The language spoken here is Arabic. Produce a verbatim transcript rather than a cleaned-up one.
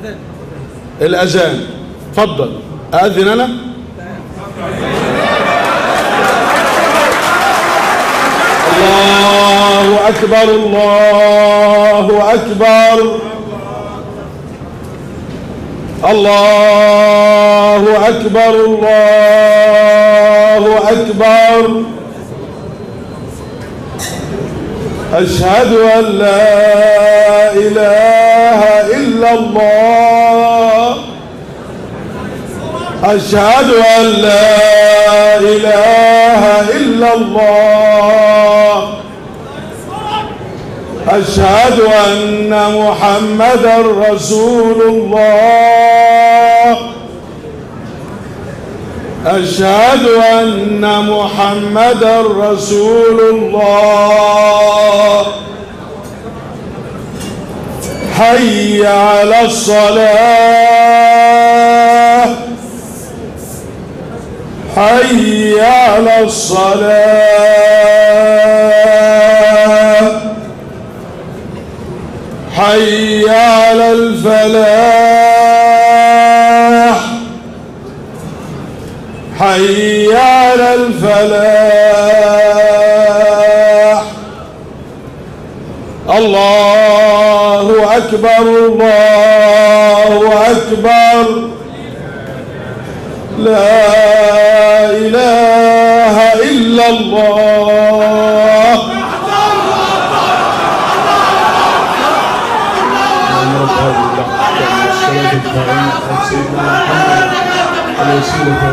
الأذان. اتفضل. أأذن أنا؟ الله أكبر الله أكبر الله أكبر الله أكبر. أشهد أن لا إله إلا الله أشهد أن لا إله إلا الله أشهد أن محمدًا رسول الله أشهد أن محمدًا رسول الله. حي على الصلاة حي على الصلاة حي على الفلاح حي على الفلاح. الله أكبر الله أكبر. لا إله إلا الله. الصلاة الدائمة على سيدنا محمد عليه الصلاة